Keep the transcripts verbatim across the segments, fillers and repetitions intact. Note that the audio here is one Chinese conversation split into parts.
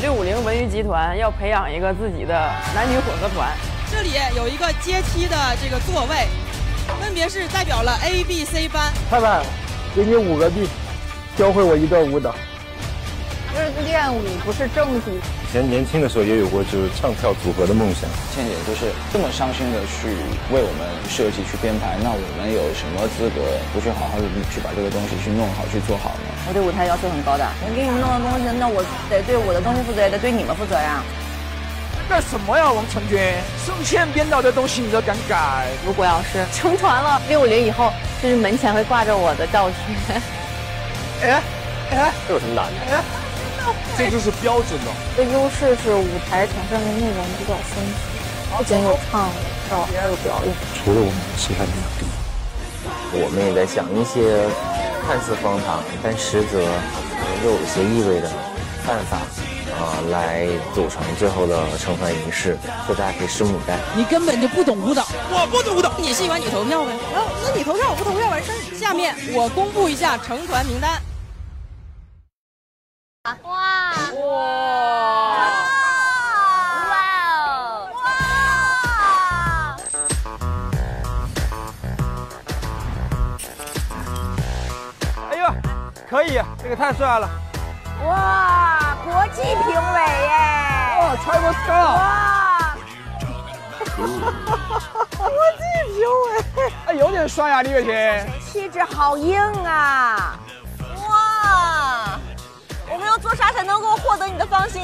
六五零文娱集团要培养一个自己的男女混合团。 这里有一个阶梯的这个座位，分别是代表了 A、B、C 班。 裁判，给你五个币，教会我一段舞蹈。 这是练舞，不是正舞。 以前年轻的时候也有过就是唱跳组合的梦想。 倩姐就是这么伤心的去为我们设计、去编排，那我们有什么资格不去好好的去把这个东西去弄好、去做好呢？ 我对舞台要求很高的，我给你们弄的东西，那我得对我的东西负责，也得对你们负责呀。 干什么呀，王成军？生前编导的东西你都敢改？ 如果要是成团了，六五零以后，就是门前会挂着我的照片。 哎哎， 这有什么难的？ 哎，这就是标准的。 的优势是舞台产生的内容比较丰富，不仅有唱跳，还有表演。 除了我们，谁还能比？ 我们也在想一些看似荒唐，但实则又有些意味的办法。啊、呃，来组成最后的成团仪式，所以大家可以拭目以待。 你根本就不懂舞蹈， 我不懂舞蹈， 你喜欢你投票呗。然后那你投票，我不投票完事儿。下面我公布一下成团名单。 哇哇哇哇！ 哎呦，可以，这个太帅了。 哇，国际评委耶！ 哇 ，Travis Scott！ 哇， 国际评委，哎，有点帅呀，李雪琴。 气质好硬啊！ 哇，我们要做啥才能够获得你的芳心？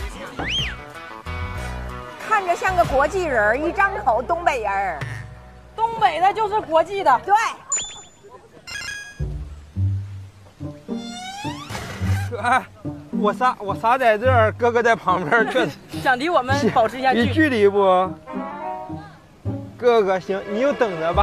看着像个国际人，一张口东北人。 东北的就是国际的， 对。 哎，我仨我仨在这儿，哥哥在旁边，这想离我们保持一下距离。 有距离不？哥哥行，你就等着吧。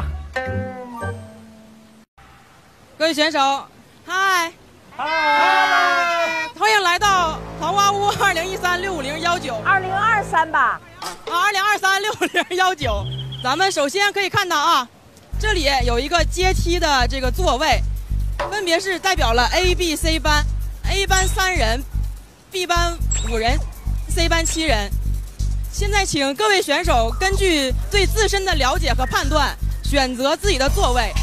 各位选手，嗨嗨，欢迎来到桃花坞二零一三六五零幺九， 二零二三吧？ 啊，二零二三六零幺九。咱们首先可以看到啊，这里有一个阶梯的这个座位，分别是代表了 A、B、C 班。A 班三人 ，B 班五人 ，C 班七人。现在请各位选手根据对自身的了解和判断，选择自己的座位。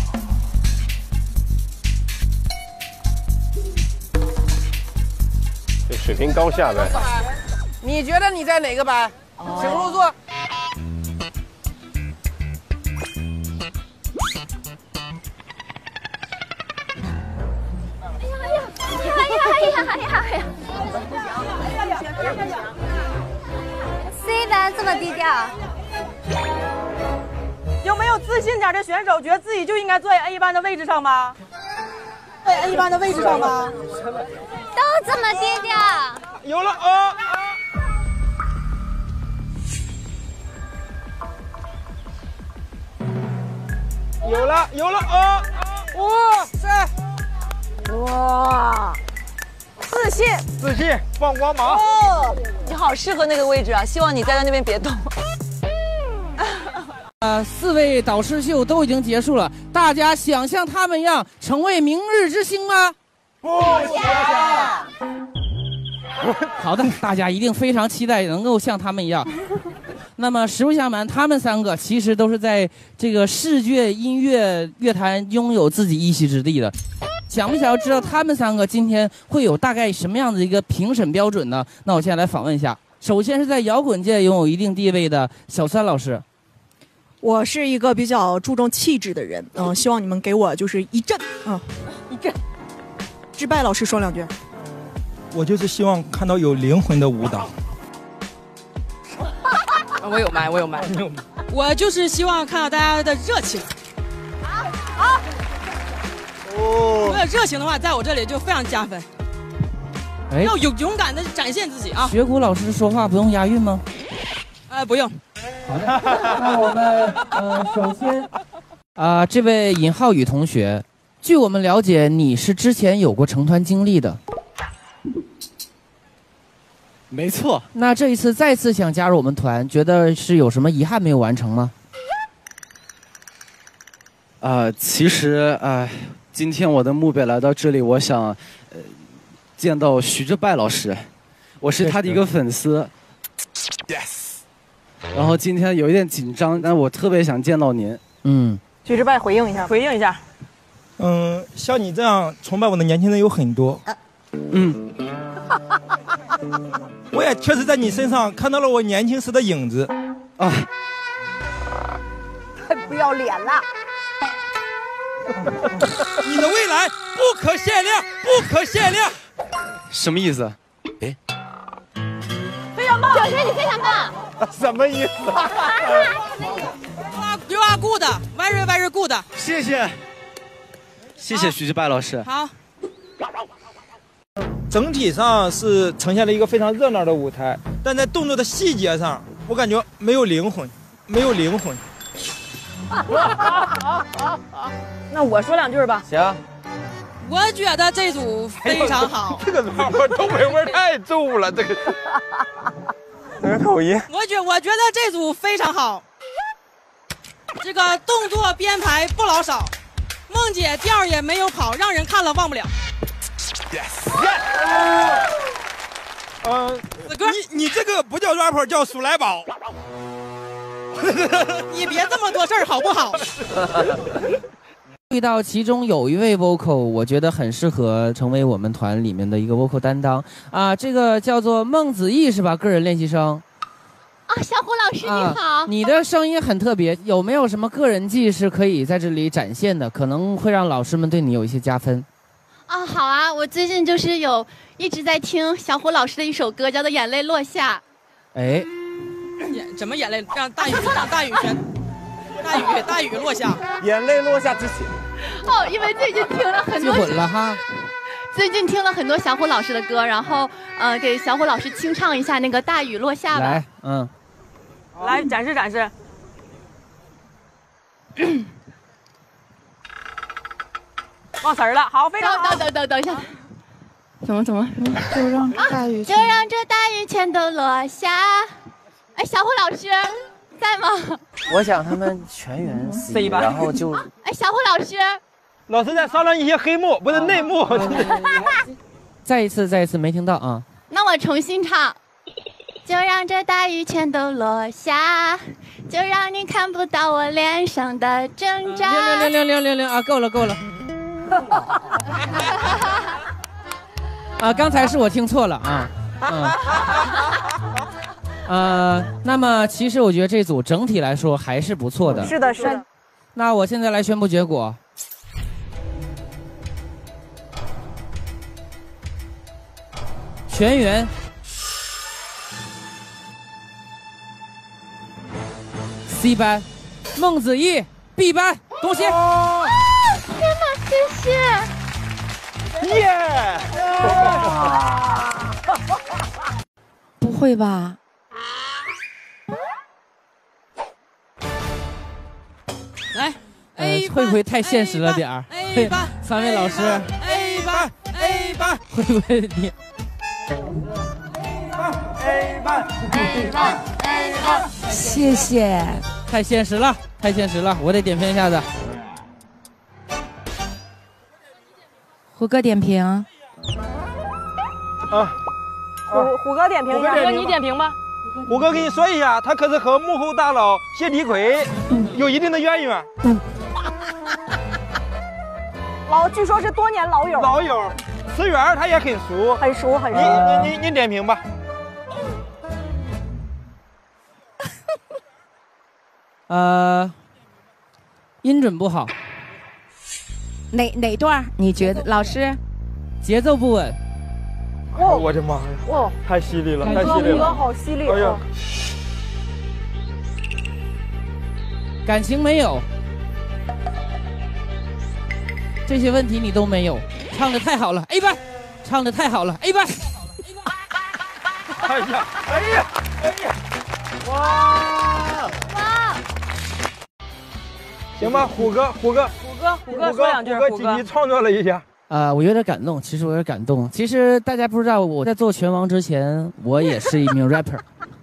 这水平高下呗。 你觉得你在哪个班？哦、请入座。 哎呀哎呀 ！C 班这么低调， 有没有自信点的选手觉得自己就应该坐在 A 班的位置上吗？ 在 A 班的位置上吗？ 都这么低调。 有了啊！有了有了啊！哇塞！ 哇！自信， 自信，放光芒。 哦，你好适合那个位置啊！希望你待在那边别动。 呃，四位导师秀都已经结束了，大家想像他们一样成为明日之星吗？ 不想。 好的，大家一定非常期待能够像他们一样。那么实不相瞒，他们三个其实都是在这个视觉音乐乐坛拥有自己一席之地的。想不想要知道他们三个今天会有大概什么样的一个评审标准呢？那我现在来访问一下。首先是在摇滚界拥有一定地位的小三老师。 我是一个比较注重气质的人，嗯、呃，希望你们给我就是一震，嗯、呃， 一震。 志拜老师说两句。 我就是希望看到有灵魂的舞蹈。 我有麦，我有麦。 我就是希望看到大家的热情。 好，好。 哦，如果有热情的话，在我这里就非常加分。 哎， 要有勇敢的展现自己啊！ 学谷老师说话不用押韵吗？ 呃，不用。 好的，那我们呃，首先啊、呃，这位尹浩宇同学，据我们了解，你是之前有过成团经历的。 没错。 那这一次再次想加入我们团，觉得是有什么遗憾没有完成吗？ 呃，其实呃，今天我的目标来到这里，我想呃见到徐志拜老师。 我是他的一个粉丝。Yes。然后今天有一点紧张，但我特别想见到您。 嗯。 举着拜回应一下，回应一下。 嗯，像你这样崇拜我的年轻人有很多。嗯。我也确实在你身上看到了我年轻时的影子。啊。 太不要脸了！ 你的未来不可限量，不可限量。 什么意思？哎， 非常棒， 表示你非常棒。 什么意思 ？You are good, very very good。 谢谢，谢谢徐志拜老师。 好。 整体上是呈现了一个非常热闹的舞台，但在动作的细节上，我感觉没有灵魂，没有灵魂。 那我说两句吧。 行。 我觉得这组非常好。 这个老婆东北味太重了，这个。这个口音。 我觉我觉得这组非常好。这个动作编排不老少，梦姐调也没有跑，让人看了忘不了。 Yes。呃，你你这个不叫 rapper， 叫鼠来宝。 你别这么多事儿好不好？ 遇到其中有一位 vocal， 我觉得很适合成为我们团里面的一个 vocal 担当啊，这个叫做孟子义是吧？个人练习生。 啊，小虎老师你好、 啊。你的声音很特别，有没有什么个人技是可以在这里展现的？可能会让老师们对你有一些加分。 啊，好啊，我最近就是有一直在听小虎老师的一首歌，叫做《眼泪落下》。 哎。 眼怎么眼泪让大雨让大雨全大雨大雨落下， 眼泪落下之前。 哦，因为最近听了很多， 记混了哈。 最近听了很多小虎老师的歌，然后呃给小虎老师清唱一下那个大雨落下吧。 来，嗯， 来展示展示。忘词儿了，好，非常好。 等等等等一下。 怎么怎么就让大雨、 啊，就让这大雨全都落下。哎，小虎老师在吗？ 我想他们全员 C， 然后就哎，小虎老师， 老师在商量一些黑幕，不是内幕。 再一次，再一次，没听到啊。 那我重新唱。就让这大雨全都落下，就让你看不到我脸上的挣扎。 零零零零零零啊，够了够了。啊，刚才是我听错了啊。嗯。呃，那么其实我觉得这组整体来说还是不错的。 是的，是的。 那我现在来宣布结果。全员 C 班，孟子义 B 班，恭喜！ 哦、天哪，谢谢！ 耶！ 不会吧？ 来 ，A 班，会不会太现实了点儿？ A 班， 三位老师 ，A 班 ，A 班， 会不会你 ？A 班 ，A 班 ，A 班， 谢谢。 太现实了，太现实了，我得点评一下子。 虎哥点评。啊， 虎虎哥点评一下，虎哥你点评吧。 虎哥跟你说一下，他可是和幕后大佬谢李逵有一定的渊源。嗯、 老，据说是多年老友。 老友，词源他也很熟， 很熟很熟。 你你你你点评吧。 呃，音准不好。 哪哪段你觉得？老师， 节奏不稳。 哦，我的妈呀！ 哇， 太犀利了，太犀利了！ 虎哥好犀利！ 哎呀， 感情没有，这些问题你都没有，唱的太好了 ，A 班，唱的太好了 ，A 班。 哎呀，哎呀，哎呀！哇哇！行吧，虎哥，虎哥， 虎哥，虎哥说两句， 虎哥积极创作了一下。 啊、呃，我有点感动，其实我有点感动。其实大家不知道，我在做拳王之前，我也是一名 rapper，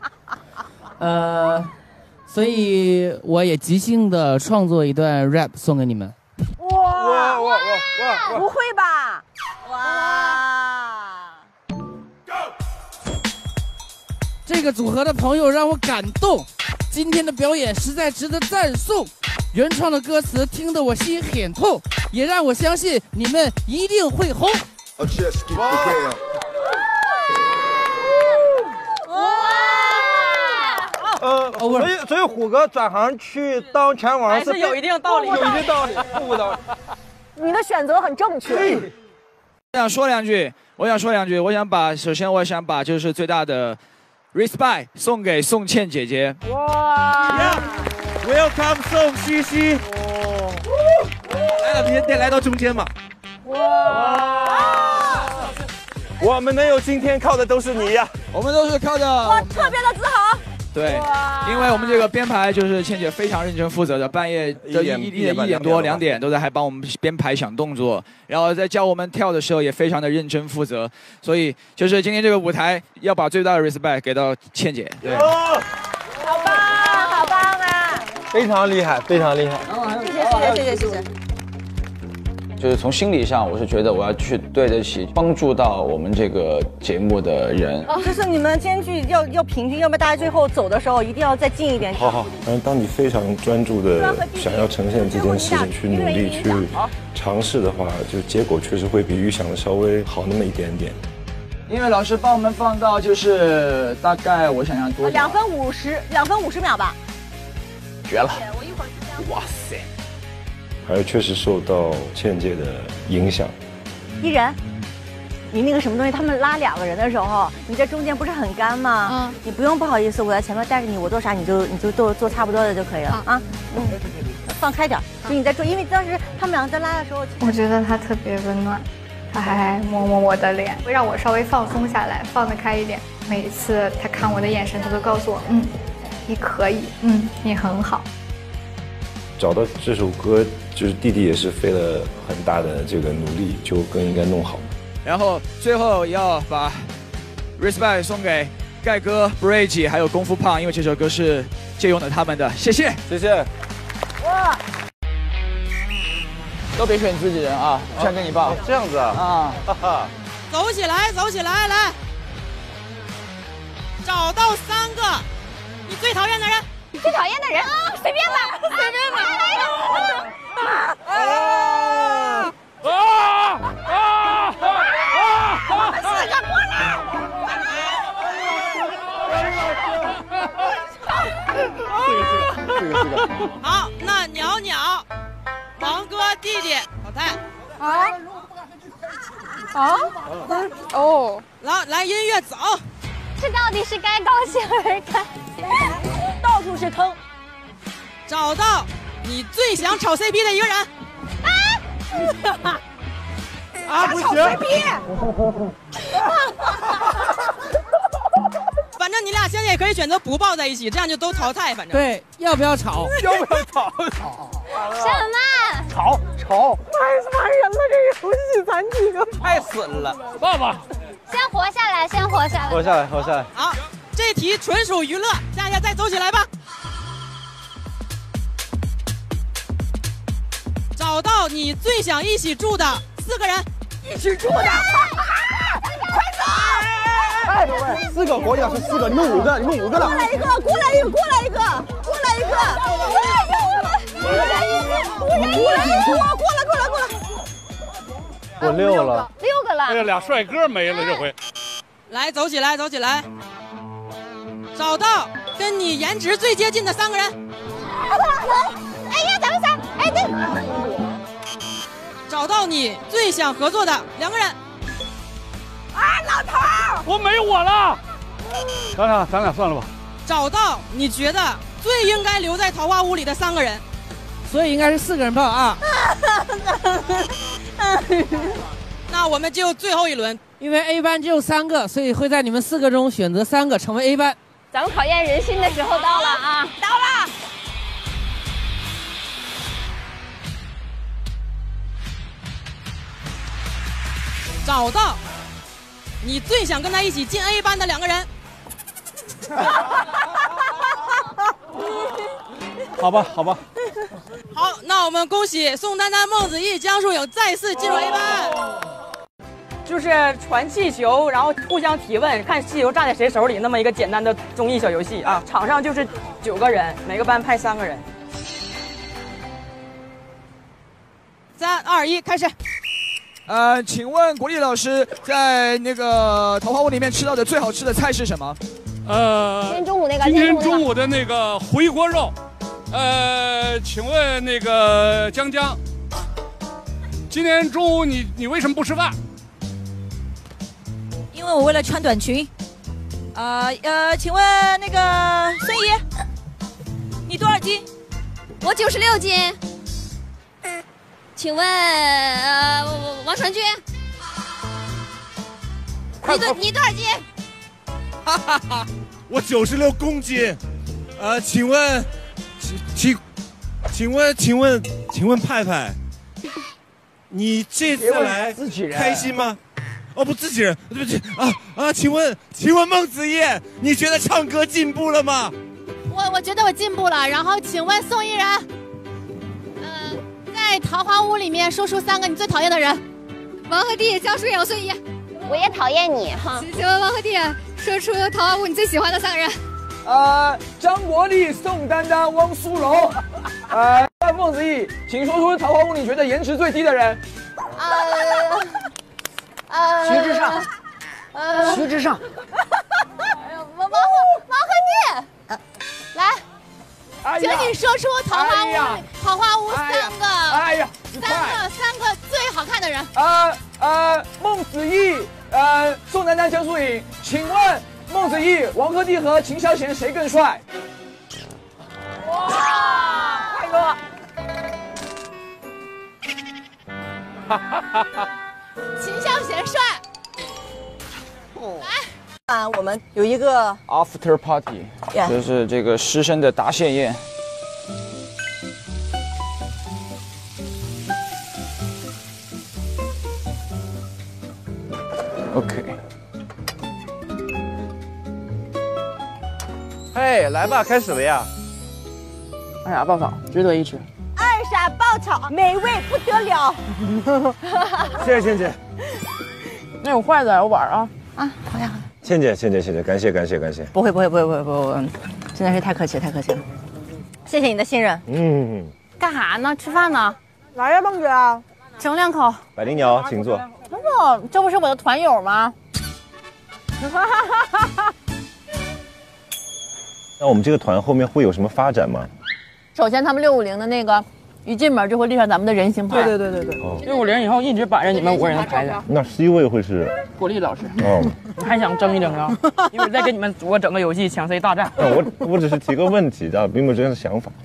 呃，所以我也即兴的创作一段 rap 送给你们。 哇哇哇哇哇！不会吧？哇！ 这个组合的朋友让我感动，今天的表演实在值得赞颂。原创的歌词听得我心很痛，也让我相信你们一定会红。 呃，所以所以虎哥转行去当拳王还是有一定道理， 有一定道理，不道理。 你的选择很正确。 我想说两句，我想说两句，我想把首先我想把就是最大的 respect 送给宋茜姐姐。 哇 ，Welcome 宋茜茜。哦，来了，你得来到中间嘛。 哇， 我们能有今天靠的都是你呀， 我们都是靠着。 我特别的自豪。 对，因为我们这个编排就是倩姐非常认真负责的，半夜的一一点一点多两点都在还帮我们编排想动作，然后在教我们跳的时候也非常的认真负责，所以就是今天这个舞台要把最大的 respect 给到倩姐。对， 好棒，好棒啊！ 非常厉害，非常厉害。 谢谢谢谢谢谢谢谢。 就是从心理上，我是觉得我要去对得起帮助到我们这个节目的人。 哦，就是你们间距要要平均，要不然大家最后走的时候一定要再近一点。 好好，反正当你非常专注的想要呈现这件事情，去努力去尝试的话，就结果确实会比预想的稍微好那么一点点。 因为老师帮我们放到就是大概我想想多两分五十，两分五十秒吧。 绝了！ 哇塞！还确实受到倩姐的影响。 依然，你那个什么东西，他们拉两个人的时候，你在中间不是很干吗？嗯，你不用不好意思，我在前面带着你，我做啥你就你就做做差不多的就可以了啊。嗯，放开点，就你在做，因为当时他们两个在拉的时候， 我觉得他特别温暖，他还摸摸我的脸，会让我稍微放松下来，放得开一点。每一次他看我的眼神，他都告诉我，嗯，你可以，嗯，你很好。 找到这首歌，就是弟弟也是费了很大的这个努力，就更应该弄好。 然后最后要把 respect 送给盖哥、Bridge 还有功夫胖，因为这首歌是借用了他们的，谢谢， 谢谢。 哇！ 都别选自己人啊，全给你报。 这样子啊？ 啊， 哈哈。 走起来，走起来，来，找到三个你最讨厌的人。 最讨厌的人，随便吧，随便吧。 啊啊啊啊！四个过来！ 四个四个四个。 好，那鸟鸟、王哥弟弟淘汰。 啊啊哦， 来来，音乐走。 这到底是该高兴还是该？ 到处是坑。 找到你最想炒 C P 的一个人。 啊！啊，不行。 反正你俩现在也可以选择不抱在一起，这样就都淘汰。反正对，要不要吵？ 要不要吵？ 吵什么？ 吵吵！ 太烦人了，这个游戏咱几个太损了。 爸爸， 先活下来，先活下来。 活下来，活下来。 好，这题纯属娱乐，大家再走起来吧。找到你最想一起住的四个人， 一起住的，快走！ 哎，四个国家是四个，你们五个，你们五个了。 过来一个，过来一个，过来一个，过来一个，过来一个，五人一个，五人一个，过来过来过来。 我六了， 六个了。 哎呀，俩帅哥没了这回。 来，走起来，走起来。找到跟你颜值最接近的三个人。 哎呀，咱们仨，哎对。 找到你最想合作的两个人。 啊，老头！ 我没我了。咱俩咱俩算了吧。 找到你觉得最应该留在桃花坞里的三个人。 所以应该是四个人报啊。 那我们就最后一轮， 因为 A 班只有三个，所以会在你们四个中选择三个成为 A 班。 咱们考验人心的时候到了啊！ 到了。 找到你最想跟他一起进 A 班的两个人。 好吧，好吧。 好，那我们恭喜宋丹丹、孟子义、江疏影再次进入 A 班。 就是传气球，然后互相提问，看气球炸在谁手里，那么一个简单的综艺小游戏啊。场上就是九个人，每个班派三个人。三二一，开始。 呃，请问国立老师在那个桃花坞里面吃到的最好吃的菜是什么？ 呃， 今天中午那个， 今天中午的那个回锅肉，呃，请问那个江江，今天中午你你为什么不吃饭？ 因为我为了穿短裙。呃呃，请问那个孙怡，你多少斤？ 我九十六斤。请问呃王传君，你多你多少斤？ 哈哈哈，我九十六公斤。呃，请问，请请，请问请问请问派派，你这次来开心吗？哦，不，自己人，对不起啊啊！请问，请问孟子义，你觉得唱歌进步了吗？ 我我觉得我进步了。然后，请问宋依然，呃，在桃花坞里面说出三个你最讨厌的人。 王鹤棣、江疏影、孙怡。我也讨厌你哈。请问王鹤棣，说出桃花坞你最喜欢的三个人。 呃，张国立、宋丹丹、汪苏泷。呃，孟子义，请说出桃花坞你觉得颜值最低的人。 呃。呃， 徐志胜， 呃， 徐志胜， 哎呦，王王王鹤棣，来， 哎、 请你说出桃花坞、哎、桃花坞三个， 哎呀， 三个三个最好看的人。 呃呃，孟子义，呃，宋丹丹、江疏影，请问孟子义、王鹤棣和秦霄贤谁更帅？ 哇，快哥！ 哈哈哈哈。 秦霄贤帅， 来，啊，我们有一个 after party， yeah. 就是这个师生的答谢宴。OK， 嘿，来吧，开始了呀！ 二傻爆炒，值得一吃。 二傻爆炒，美味不得了。 谢谢倩姐。 那有筷子有碗啊？ 啊，好呀。 倩姐，倩姐，倩姐，感谢，感谢，感谢。 不会，不会，不会，不会，不会，真的是太客气，太客气了。谢谢你的信任。 嗯。 干啥呢？吃饭呢？ 来呀，孟姐， 整两口。 百灵鸟，请坐。 不，这不是我的团友吗？ 那我们这个团后面会有什么发展吗？ 首先，他们六五零的那个一进门就会立上咱们的人形牌。 对对对对对。六五零以后一直摆着你们五个人的牌子。 那 C 位会是国立老师。 哦。 你还想争一争啊？一会儿再跟你们组个整个游戏抢 C 大战。 我我只是提个问题，啊，并没有这样的想法。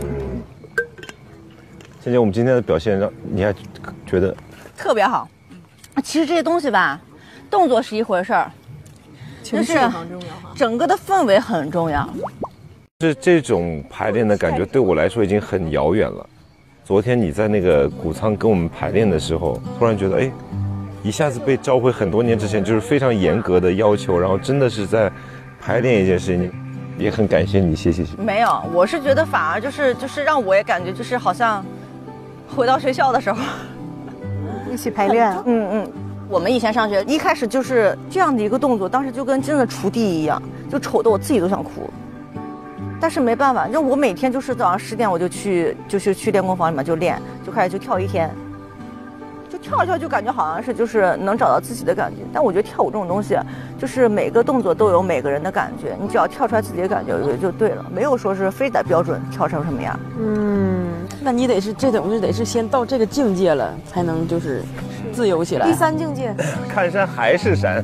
倩姐，我们今天的表现让你还觉得特别好。其实这些东西吧，动作是一回事儿，就是整个的氛围很重要。 是这种排练的感觉对我来说已经很遥远了。昨天你在那个谷仓跟我们排练的时候，突然觉得哎，一下子被召回很多年之前就是非常严格的要求，然后真的是在排练一件事情，也很感谢你，谢谢。 没有，我是觉得反而就是就是让我也感觉就是好像回到学校的时候。 一起排练， 嗯嗯，我们以前上学一开始就是这样的一个动作，当时就跟真的锄地一样，就丑得我自己都想哭。但是没办法，就我每天就是早上十点我就去，就是去练功房里面就练，就开始就跳一天，就跳一跳就感觉好像是就是能找到自己的感觉。但我觉得跳舞这种东西，就是每个动作都有每个人的感觉，你只要跳出来自己的感觉就就对了，没有说是非得标准跳成什么样。 嗯。那你得是这种就得是先到这个境界了，才能就是自由起来。 第三境界， 看山还是山。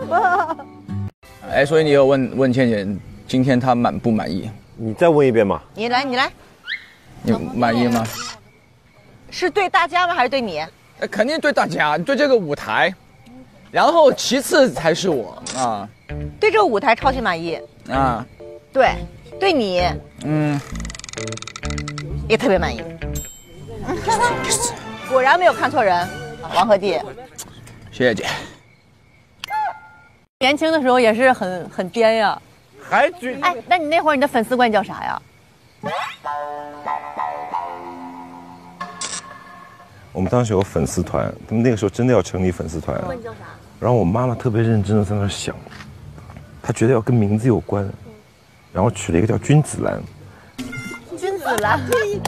哎，所以你有问问倩姐，今天她满不满意？ 你再问一遍嘛。 你来，你来。 你满意吗？ 是对大家吗？还是对你？ 呃，肯定对大家，对这个舞台，然后其次才是我啊。 对这个舞台超级满意啊。 对，对你， 嗯。 也特别满意，果然没有看错人，王鹤棣。 谢谢姐。 年轻的时候也是很很颠呀， 还觉哎，那你那会儿你的粉丝管你叫啥呀？ 我们当时有粉丝团，他们那个时候真的要成立粉丝团。 问你叫啥？ 然后我妈妈特别认真的在那想，她觉得要跟名字有关，然后取了一个叫君子兰。 君子兰。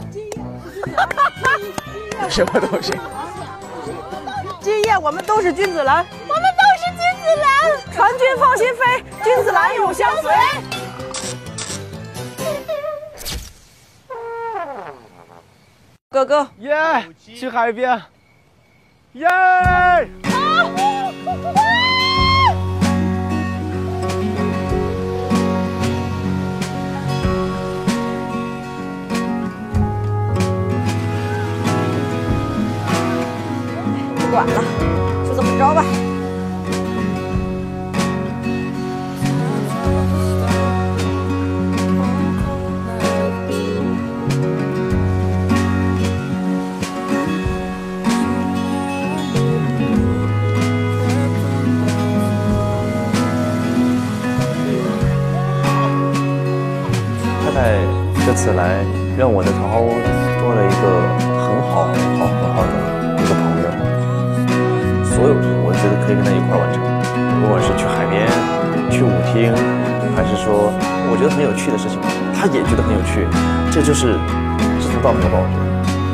什么东西？ 基业，我们都是君子兰， 我们都是君子兰。 传君放心飞，君子兰永相随。哥哥， 耶，去海边，耶！ 不管了，就这么着吧。 这次来，让我的桃花坞多了一个很好、很好、很好的一个朋友。所有我觉得可以跟他一块完成，不管是去海边、去舞厅，还是说我觉得很有趣的事情，他也觉得很有趣，这就是志同道合吧，我觉得。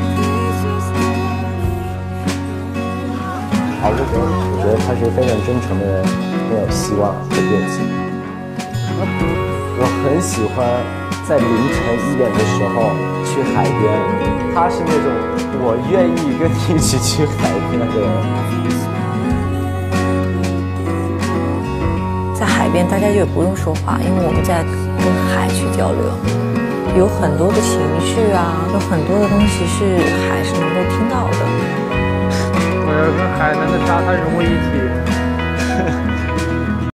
好日子，我觉得他是非常真诚的人，很有希望和热情。我很喜欢在凌晨一点的时候去海边，他是那种我愿意跟你一起去海边的人。 在海边大家就不用说话，因为我们在跟海去交流，有很多的情绪啊，有很多的东西是海是能够听到的。 我要跟海南的沙滩融为一体。